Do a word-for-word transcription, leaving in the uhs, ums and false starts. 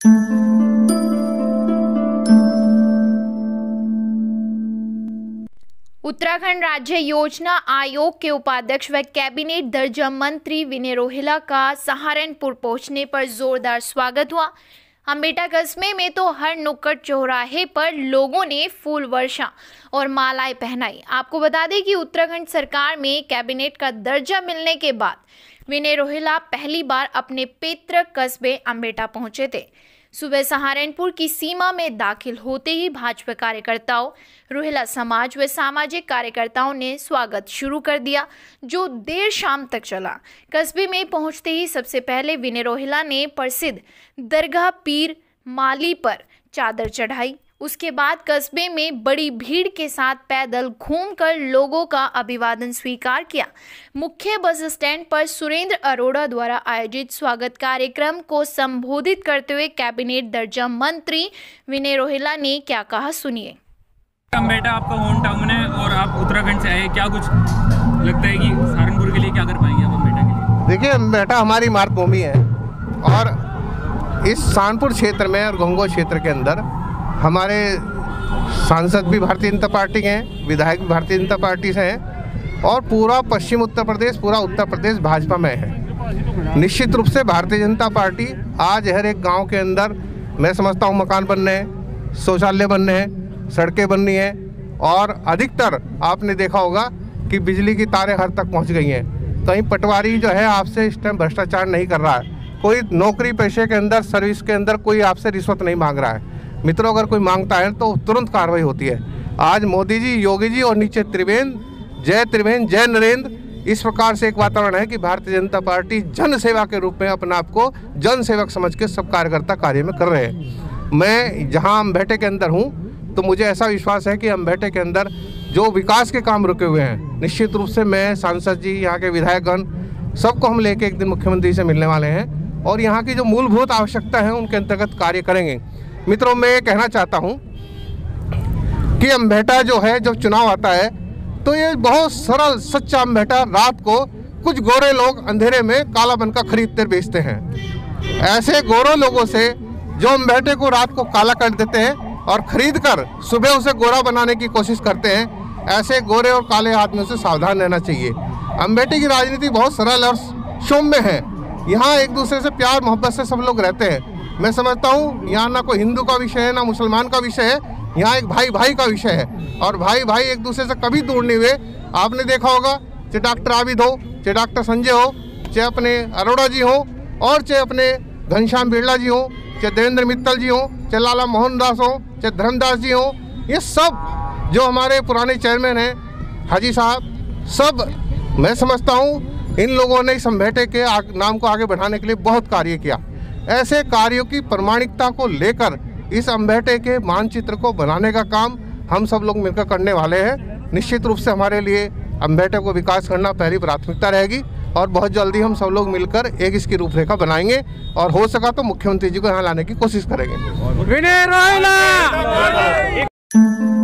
उत्तराखंड राज्य योजना आयोग के उपाध्यक्ष व कैबिनेट दर्जा मंत्री विनय रोहिला का सहारनपुर पहुंचने पर जोरदार स्वागत हुआ। अम्बेटा कस्बे में तो हर नुक्कड़ चौराहे पर लोगों ने फूल वर्षा और मालाएं पहनाई। आपको बता दें कि उत्तराखंड सरकार में कैबिनेट का दर्जा मिलने के बाद विनय रोहिला पहली बार अपने पैतृक कस्बे अम्बेटा पहुंचे थे। सुबह सहारनपुर की सीमा में दाखिल होते ही भाजपा कार्यकर्ताओं, रोहिला समाज व सामाजिक कार्यकर्ताओं ने स्वागत शुरू कर दिया, जो देर शाम तक चला। कस्बे में पहुंचते ही सबसे पहले विनय रोहिला ने प्रसिद्ध दरगाह पीर माली पर चादर चढ़ाई। उसके बाद कस्बे में बड़ी भीड़ के साथ पैदल घूमकर लोगों का अभिवादन स्वीकार किया। मुख्य बस स्टैंड पर सुरेंद्र अरोड़ा द्वारा आयोजित स्वागत कार्यक्रम को संबोधित करते हुए कैबिनेट दर्जा मंत्री विनय रोहिला ने क्या कहा, सुनिए। अम्बेटा आपका होम टाउन है और आप उत्तराखंड से आए, क्या कुछ लगता है कि सहारनपुर के लिए क्या कर पाएंगे आप अम्बेटा के लिए? देखिए, अम्बेटा हमारी मातृभूमि है और इस सहारनपुर क्षेत्र में और गंगोह क्षेत्र के अंदर हमारे सांसद भी भारतीय जनता पार्टी के हैं, विधायक भी भारतीय जनता पार्टी से हैं और पूरा पश्चिम उत्तर प्रदेश, पूरा उत्तर प्रदेश भाजपा में है। निश्चित रूप से भारतीय जनता पार्टी आज हर एक गांव के अंदर, मैं समझता हूं, मकान बनने हैं, शौचालय बनने हैं, सड़कें बननी हैं और अधिकतर आपने देखा होगा कि बिजली की तारें हर तक पहुँच गई हैं। कहीं पटवारी जो है आपसे इस टाइम भ्रष्टाचार नहीं कर रहा है, कोई नौकरी पेशे के अंदर, सर्विस के अंदर कोई आपसे रिश्वत नहीं मांग रहा है। मित्रों, अगर कोई मांगता है तो तुरंत कार्रवाई होती है। आज मोदी जी, योगी जी और नीचे त्रिवेंद्र, जय त्रिवेंद्र, जय नरेंद्र, इस प्रकार से एक वातावरण है कि भारतीय जनता पार्टी जन सेवा के रूप में अपने आप को जन सेवक समझ के सब कार्यकर्ता कार्य में कर रहे हैं। मैं जहां अम्बेटे के अंदर हूं तो मुझे ऐसा विश्वास है कि अम्बेटे के अंदर जो विकास के काम रुके हुए हैं, निश्चित रूप से मैं, सांसद जी, यहाँ के विधायकगण, सबको हम लेके एक दिन मुख्यमंत्री से मिलने वाले हैं और यहाँ की जो मूलभूत आवश्यकता है उनके अंतर्गत कार्य करेंगे। मित्रों, मैं ये कहना चाहता हूं कि अम्बेटा जो है, जब चुनाव आता है तो ये बहुत सरल सच्चा अम्बेटा रात को कुछ गोरे लोग अंधेरे में काला बनका खरीदते बेचते हैं। ऐसे गोरे लोगों से जो अम्बेटे को रात को काला कर देते हैं और खरीद कर सुबह उसे गोरा बनाने की कोशिश करते हैं, ऐसे गोरे और काले आदमियों से सावधान रहना चाहिए। अम्बेटे की राजनीति बहुत सरल और सौम्य है। यहाँ एक दूसरे से प्यार मोहब्बत से सब लोग रहते हैं। मैं समझता हूँ यहाँ ना कोई हिंदू का विषय है, ना मुसलमान का विषय है, यहाँ एक भाई भाई का विषय है और भाई भाई एक दूसरे से कभी दूर नहीं हुए। आपने देखा होगा, चाहे डॉक्टर आबिद हो, चाहे डॉक्टर संजय हो, चाहे अपने अरोड़ा जी हो और चाहे अपने घनश्याम बिरला जी हो, चाहे देवेंद्र मित्तल जी हो, चाहे लाला मोहन दास हो, चाहे धर्मदास जी हो, ये सब जो हमारे पुराने चेयरमैन हैं, हाजी साहब, सब मैं समझता हूँ इन लोगों ने इस अम्बेटे के नाम को आगे बढ़ाने के लिए बहुत कार्य किया। ऐसे कार्यों की प्रामाणिकता को लेकर इस अम्बेटे के मानचित्र को बनाने का काम हम सब लोग मिलकर करने वाले हैं। निश्चित रूप से हमारे लिए अम्बेटे को विकास करना पहली प्राथमिकता रहेगी और बहुत जल्दी हम सब लोग मिलकर एक इसकी रूपरेखा बनाएंगे और हो सका तो मुख्यमंत्री जी को यहाँ लाने की कोशिश करेंगे। विनय रोहिला।